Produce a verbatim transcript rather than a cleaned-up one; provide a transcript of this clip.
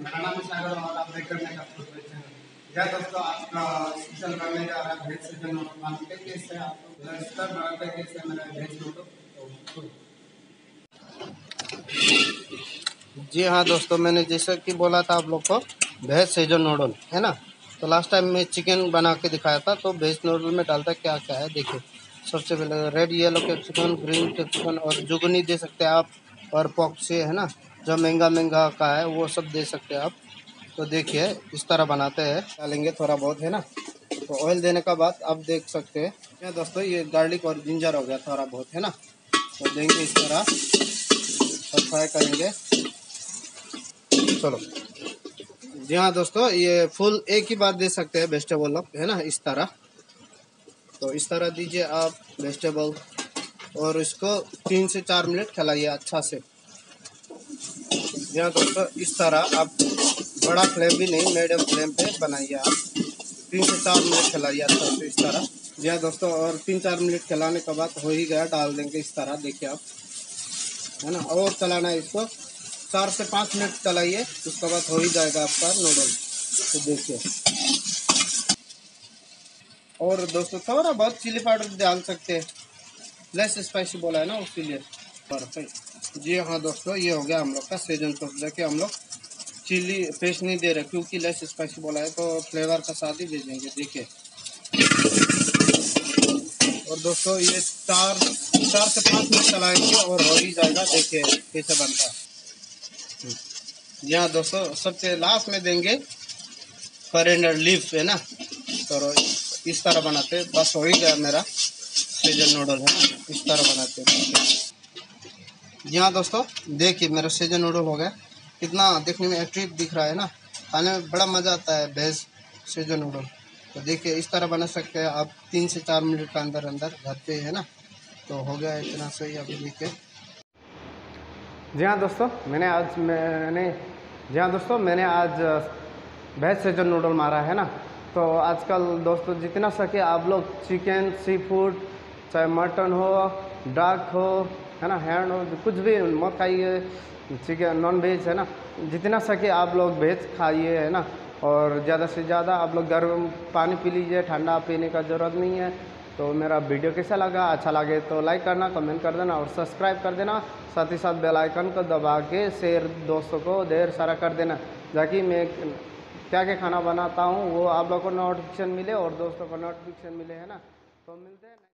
खाना में सागर और आप देख करने का या दोस्तों आपका स्पेशल बनने जा रहा है भेज सीजन और मानते कैसे आप लस्टर बनाते कैसे मेरा भेज नोटो। जी हाँ दोस्तों, मैंने जैसा कि बोला था आप लोग को भेज सीजन नूडल है ना। तो लास्ट टाइम मैं चिकन बना के दिखाया था, तो भेज नूडल में डालता क्या क्या है देखिए। सबसे पहले red yellow capsicum, green capsicum और जुगनी दे सकते हैं आप, और पॉक्सी है ना जो महंगा महंगा का है वो सब दे सकते हैं आप। तो देखिए इस तरह बनाते हैं, डालेंगे थोड़ा बहुत है ना। तो ऑयल देने का बाद आप देख सकते हैं क्या दोस्तों, ये गार्लिक और जिंजर हो गया थोड़ा बहुत है ना। तो देंगे इस तरह और फ्राई करेंगे। चलो जी हाँ दोस्तों, ये फुल एक ही बार दे सकते हैं वेजिटेबल है ना इस तरह। तो इस तरह दीजिए आप वेजिटेबल, और इसको तीन से चार मिनट खिलाइए अच्छा से। जी हाँ दोस्तों, इस तरह आप बड़ा फ्लेम भी नहीं, मीडियम फ्लेम पे बनाइए आप। तीन से चार मिनट खिलाइए अच्छा से इस तरह। जी हाँ दोस्तों, और तीन चार मिनट खिलाने के बाद हो ही गया, डाल देंगे इस तरह देखिए आप है ना। और चलाना है इसको, चार से पाँच मिनट चलाइए, उसके बाद हो ही जाएगा आपका नूडल। तो देखिए, और दोस्तों थोड़ा बहुत चिली पाउडर डाल सकते हैं, लेस स्पाइसी बोला है ना उसके लिए। परफेक्ट। जी हाँ दोस्तों, ये हो गया हम लोग का सेजन सॉस। देखिए हम लोग चिली पेस्ट नहीं दे रहे क्योंकि लेस स्पाइसी बोला है, तो फ्लेवर का साथ ही दे देंगे देखिए। और दोस्तों ये चार चार से पाँच मिनट चलाएंगे और हो ही जाएगा, देखिए कैसे बनता है। जी हाँ दोस्तों, सबसे लास्ट में देंगे कोरिएंडर लीफ है ना। तो इस तरह बनाते हैं, बस हो ही गया मेरा सीजन नूडल है ना, इस तरह बनाते हैं। जी हाँ दोस्तों, देखिए मेरा सीजन नूडल हो गया, कितना देखने में अट्रैक्टिव दिख रहा है ना, खाने में बड़ा मज़ा आता है वेज सीजन नूडल। तो देखिए इस तरह बना सकते हैं आप तीन से चार मिनट का अंदर अंदर घर पे है ना। तो हो गया इतना सही अभी देखिए। जी हाँ दोस्तों, मैंने आज मैंने जी हाँ दोस्तों मैंने आज वेज सीजन नूडल मारा है ना। तो आजकल दोस्तों जितना सके आप लोग चिकन, सी फूड, चाहे मटन हो, डक हो है ना, हैंड हो, कुछ भी मत खाइए, चिकन नॉन वेज है ना। जितना सके आप लोग वेज खाइए है ना। और ज़्यादा से ज़्यादा आप लोग गर्म पानी पी लीजिए, ठंडा पीने का ज़रूरत नहीं है। तो मेरा वीडियो कैसा लगा, अच्छा लगे तो लाइक करना, कमेंट कर देना और सब्सक्राइब कर देना। साथ ही साथ बेल आइकन को दबा के शेयर दोस्तों को ढेर सारा कर देना, ताकि मैं क्या क्या खाना बनाता हूँ वो आप लोगों को नोटिफिकेशन मिले और दोस्तों को नोटिफिकेशन मिले है ना। तो मिलते हैं।